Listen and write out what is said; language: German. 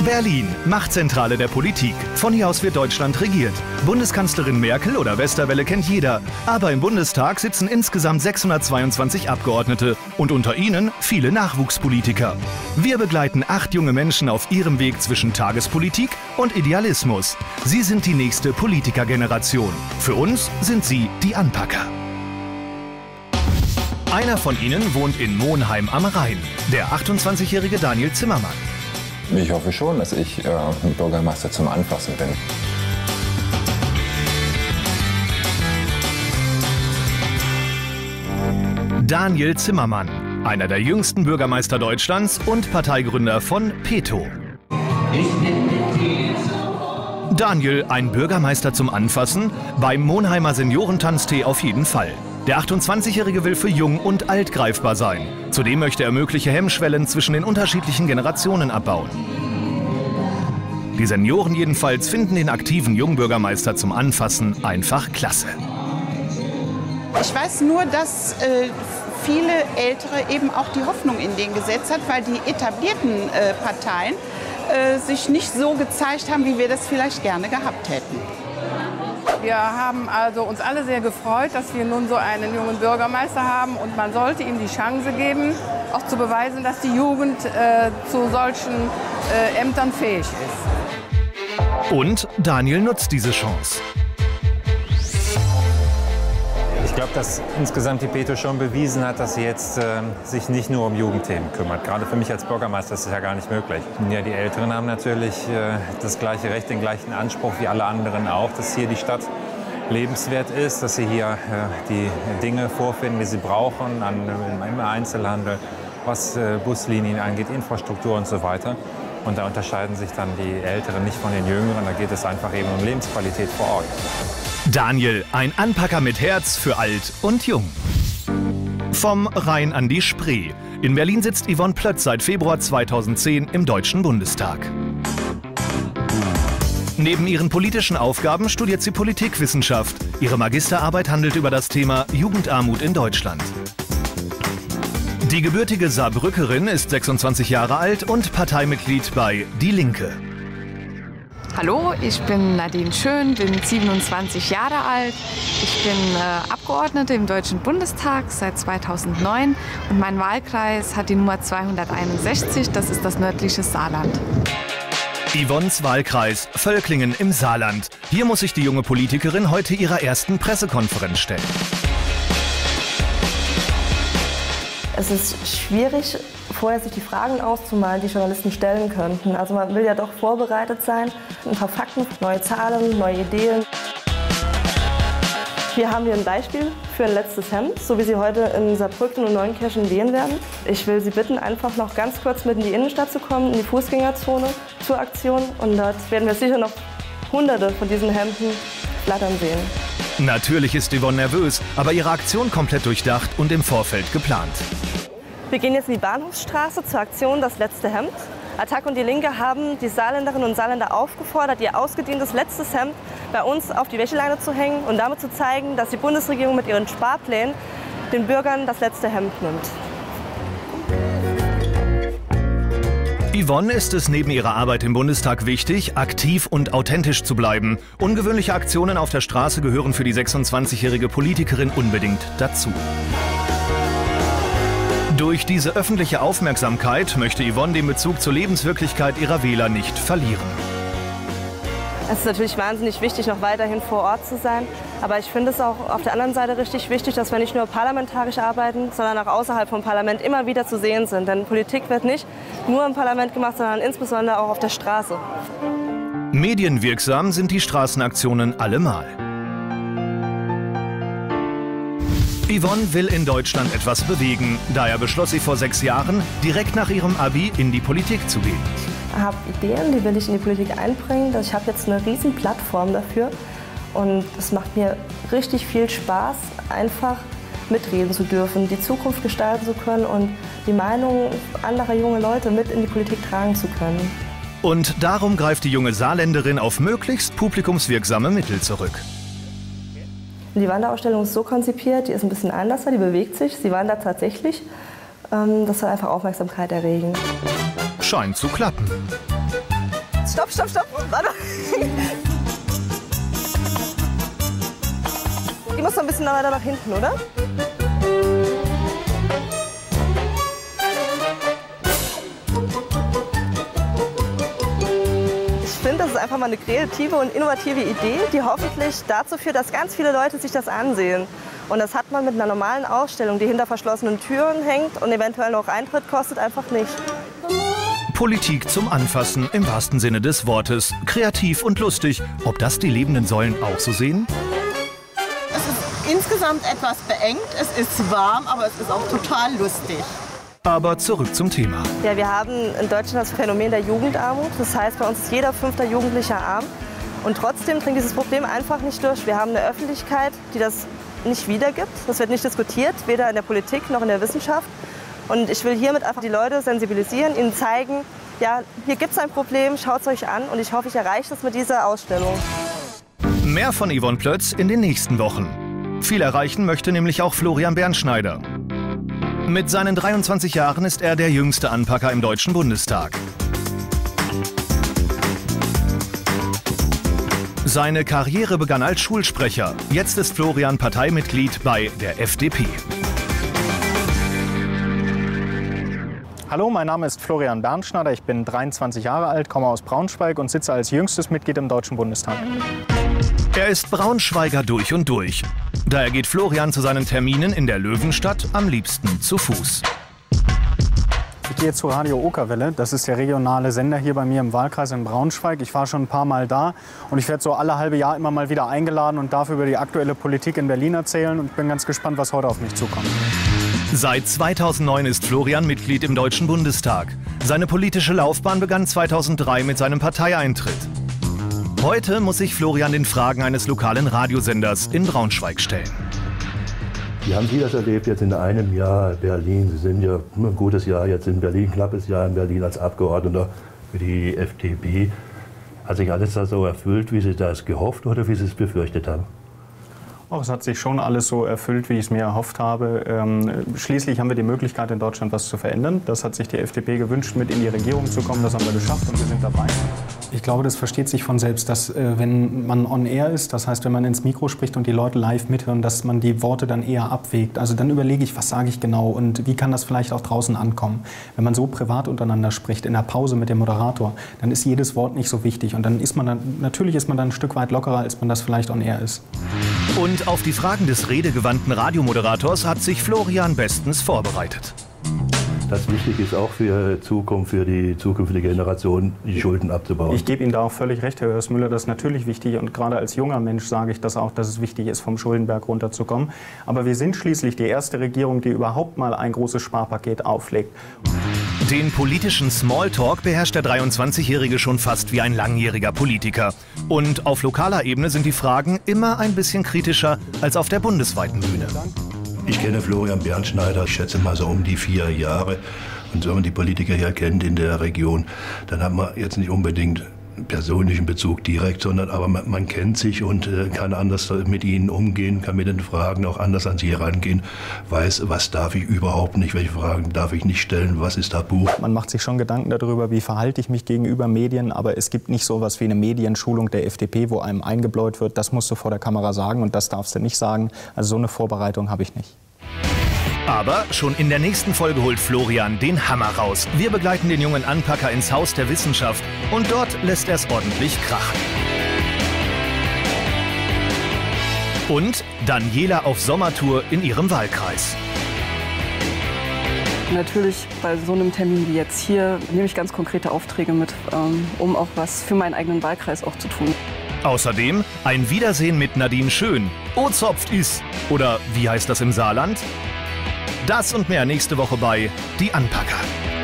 Berlin, Machtzentrale der Politik. Von hier aus wird Deutschland regiert. Bundeskanzlerin Merkel oder Westerwelle kennt jeder. Aber im Bundestag sitzen insgesamt 622 Abgeordnete und unter ihnen viele Nachwuchspolitiker. Wir begleiten 8 junge Menschen auf ihrem Weg zwischen Tagespolitik und Idealismus. Sie sind die nächste Politikergeneration. Für uns sind sie die Anpacker. Einer von ihnen wohnt in Monheim am Rhein, der 28-jährige Daniel Zimmermann. Ich hoffe schon, dass ich Bürgermeister zum Anfassen bin. Daniel Zimmermann, einer der jüngsten Bürgermeister Deutschlands und Parteigründer von Peto. Daniel, ein Bürgermeister zum Anfassen? Beim Monheimer Seniorentanztee auf jeden Fall. Der 28-Jährige will für jung und alt greifbar sein. Zudem möchte er mögliche Hemmschwellen zwischen den unterschiedlichen Generationen abbauen. Die Senioren jedenfalls finden den aktiven Jungbürgermeister zum Anfassen einfach klasse. Ich weiß nur, dass viele Ältere eben auch die Hoffnung in den gesetzt hat, weil die etablierten Parteien sich nicht so gezeigt haben, wie wir das vielleicht gerne gehabt hätten. Wir haben also uns alle sehr gefreut, dass wir nun so einen jungen Bürgermeister haben, und man sollte ihm die Chance geben, auch zu beweisen, dass die Jugend zu solchen Ämtern fähig ist. Und Daniel nutzt diese Chance. Ich glaube, dass insgesamt die Peto schon bewiesen hat, dass sie jetzt sich nicht nur um Jugendthemen kümmert. Gerade für mich als Bürgermeister ist das ja gar nicht möglich. Ja, die Älteren haben natürlich das gleiche Recht, den gleichen Anspruch wie alle anderen auch, dass hier die Stadt lebenswert ist, dass sie hier die Dinge vorfinden, die sie brauchen, im Einzelhandel, was Buslinien angeht, Infrastruktur und so weiter. Und da unterscheiden sich dann die Älteren nicht von den Jüngeren. Da geht es einfach eben um Lebensqualität vor Ort. Daniel, ein Anpacker mit Herz für alt und jung. Vom Rhein an die Spree. In Berlin sitzt Yvonne Plötz seit Februar 2010 im Deutschen Bundestag. Neben ihren politischen Aufgaben studiert sie Politikwissenschaft. Ihre Magisterarbeit handelt über das Thema Jugendarmut in Deutschland. Die gebürtige Saarbrückerin ist 26 Jahre alt und Parteimitglied bei Die Linke. Hallo, ich bin Nadine Schön, bin 27 Jahre alt. Ich bin Abgeordnete im Deutschen Bundestag seit 2009 und mein Wahlkreis hat die Nummer 261, das ist das nördliche Saarland. Yvonnes Wahlkreis, Völklingen im Saarland. Hier muss sich die junge Politikerin heute ihrer ersten Pressekonferenz stellen. Es ist schwierig, vorher sich die Fragen auszumalen, die Journalisten stellen könnten. Also man will ja doch vorbereitet sein. Ein paar Fakten, neue Zahlen, neue Ideen. Hier haben wir ein Beispiel für ein letztes Hemd, so wie Sie heute in Saarbrücken und Neunkirchen wählen werden. Ich will Sie bitten, einfach noch ganz kurz mit in die Innenstadt zu kommen, in die Fußgängerzone zur Aktion. Und dort werden wir sicher noch Hunderte von diesen Hemden flattern sehen. Natürlich ist Yvonne nervös, aber ihre Aktion komplett durchdacht und im Vorfeld geplant. Wir gehen jetzt in die Bahnhofsstraße zur Aktion Das letzte Hemd. Attac und die Linke haben die Saarländerinnen und Saarländer aufgefordert, ihr ausgedientes letztes Hemd bei uns auf die Wäscheleine zu hängen und damit zu zeigen, dass die Bundesregierung mit ihren Sparplänen den Bürgern das letzte Hemd nimmt. Yvonne ist es neben ihrer Arbeit im Bundestag wichtig, aktiv und authentisch zu bleiben. Ungewöhnliche Aktionen auf der Straße gehören für die 26-jährige Politikerin unbedingt dazu. Durch diese öffentliche Aufmerksamkeit möchte Yvonne den Bezug zur Lebenswirklichkeit ihrer Wähler nicht verlieren. Es ist natürlich wahnsinnig wichtig, noch weiterhin vor Ort zu sein. Aber ich finde es auch auf der anderen Seite richtig wichtig, dass wir nicht nur parlamentarisch arbeiten, sondern auch außerhalb vom Parlament immer wieder zu sehen sind. Denn Politik wird nicht nur im Parlament gemacht, sondern insbesondere auch auf der Straße. Medienwirksam sind die Straßenaktionen allemal. Yvonne will in Deutschland etwas bewegen. Daher beschloss sie vor 6 Jahren, direkt nach ihrem Abi in die Politik zu gehen. Ich habe Ideen, die will ich in die Politik einbringen. Ich habe jetzt eine riesen Plattform dafür. Und es macht mir richtig viel Spaß, einfach mitreden zu dürfen, die Zukunft gestalten zu können und die Meinung anderer junge Leute mit in die Politik tragen zu können. Und darum greift die junge Saarländerin auf möglichst publikumswirksame Mittel zurück. Die Wanderausstellung ist so konzipiert, die ist ein bisschen anders, die bewegt sich, sie wandert tatsächlich. Das soll einfach Aufmerksamkeit erregen. Scheint zu klappen. Stopp, stopp, stopp. Warte. Die muss noch ein bisschen weiter nach hinten, oder? Ich finde, das ist einfach mal eine kreative und innovative Idee, die hoffentlich dazu führt, dass ganz viele Leute sich das ansehen. Und das hat man mit einer normalen Ausstellung, die hinter verschlossenen Türen hängt und eventuell noch Eintritt kostet, einfach nicht. Politik zum Anfassen im wahrsten Sinne des Wortes. Kreativ und lustig. Ob das die lebenden Säulen auch so sehen? Es ist insgesamt etwas beengt, es ist warm, aber es ist auch total lustig. Aber zurück zum Thema. Ja, wir haben in Deutschland das Phänomen der Jugendarmut. Das heißt, bei uns ist jeder 5. Jugendliche arm. Und trotzdem dringt dieses Problem einfach nicht durch. Wir haben eine Öffentlichkeit, die das nicht wiedergibt. Das wird nicht diskutiert, weder in der Politik noch in der Wissenschaft. Und ich will hiermit einfach die Leute sensibilisieren, ihnen zeigen, ja, hier gibt es ein Problem, schaut es euch an. Und ich hoffe, ich erreiche das mit dieser Ausstellung. Mehr von Yvonne Plötz in den nächsten Wochen. Viel erreichen möchte nämlich auch Florian Bernschneider. Mit seinen 23 Jahren ist er der jüngste Anpacker im Deutschen Bundestag. Seine Karriere begann als Schulsprecher. Jetzt ist Florian Parteimitglied bei der FDP. Hallo, mein Name ist Florian Bernschneider. Ich bin 23 Jahre alt, komme aus Braunschweig und sitze als jüngstes Mitglied im Deutschen Bundestag. Er ist Braunschweiger durch und durch. Daher geht Florian zu seinen Terminen in der Löwenstadt am liebsten zu Fuß. Ich gehe zu Radio Okerwelle. Das ist der regionale Sender hier bei mir im Wahlkreis in Braunschweig. Ich war schon ein paar Mal da und ich werde so alle halbe Jahr immer mal wieder eingeladen und darf über die aktuelle Politik in Berlin erzählen und bin ganz gespannt, was heute auf mich zukommt. Seit 2009 ist Florian Mitglied im Deutschen Bundestag. Seine politische Laufbahn begann 2003 mit seinem Parteieintritt. Heute muss sich Florian den Fragen eines lokalen Radiosenders in Braunschweig stellen. Wie haben Sie das erlebt jetzt in einem Jahr Berlin? Sie sind ja ein gutes Jahr jetzt in Berlin, ein knappes Jahr in Berlin als Abgeordneter für die FDP. Hat sich alles da so erfüllt, wie Sie das gehofft oder wie Sie es befürchtet haben? Es hat sich schon alles so erfüllt, wie ich es mir erhofft habe. Schließlich haben wir die Möglichkeit, in Deutschland was zu verändern. Das hat sich die FDP gewünscht, mit in die Regierung zu kommen. Das haben wir geschafft und wir sind dabei. Ich glaube, das versteht sich von selbst, dass wenn man on air ist, das heißt, wenn man ins Mikro spricht und die Leute live mithören, dass man die Worte dann eher abwägt. Also dann überlege ich, was sage ich genau und wie kann das vielleicht auch draußen ankommen. Wenn man so privat untereinander spricht, in der Pause mit dem Moderator, dann ist jedes Wort nicht so wichtig. Und dann ist man natürlich ist man dann ein Stück weit lockerer, als man das vielleicht on air ist. Und auf die Fragen des redegewandten Radiomoderators hat sich Florian bestens vorbereitet. Das wichtig ist auch für die zukünftige Generation, die Schulden abzubauen. Ich gebe Ihnen da auch völlig recht, Herr Hörsmüller, das ist natürlich wichtig. Und gerade als junger Mensch sage ich das auch, dass es wichtig ist, vom Schuldenberg runterzukommen. Aber wir sind schließlich die erste Regierung, die überhaupt mal ein großes Sparpaket auflegt. Den politischen Smalltalk beherrscht der 23-Jährige schon fast wie ein langjähriger Politiker. Und auf lokaler Ebene sind die Fragen immer ein bisschen kritischer als auf der bundesweiten Bühne. Ich kenne Florian Bernschneider, ich schätze mal so um die 4 Jahre. Und wenn man die Politiker hier kennt in der Region, dann hat man jetzt nicht unbedingt persönlichen Bezug direkt, sondern aber man kennt sich und kann anders mit ihnen umgehen, kann mit den Fragen auch anders an sie herangehen, weiß, was darf ich überhaupt nicht, welche Fragen darf ich nicht stellen, was ist tabu. Man macht sich schon Gedanken darüber, wie verhalte ich mich gegenüber Medien, aber es gibt nicht so etwas wie eine Medienschulung der FDP, wo einem eingebläut wird, das musst du vor der Kamera sagen und das darfst du nicht sagen. Also so eine Vorbereitung habe ich nicht. Aber schon in der nächsten Folge holt Florian den Hammer raus. Wir begleiten den jungen Anpacker ins Haus der Wissenschaft und dort lässt er es ordentlich krachen. Und Daniela auf Sommertour in ihrem Wahlkreis. Natürlich bei so einem Termin wie jetzt hier nehme ich ganz konkrete Aufträge mit, um auch was für meinen eigenen Wahlkreis auch zu tun. Außerdem ein Wiedersehen mit Nadine Schön. Ozopft is. Oder wie heißt das im Saarland? Das und mehr nächste Woche bei Die Anpacker.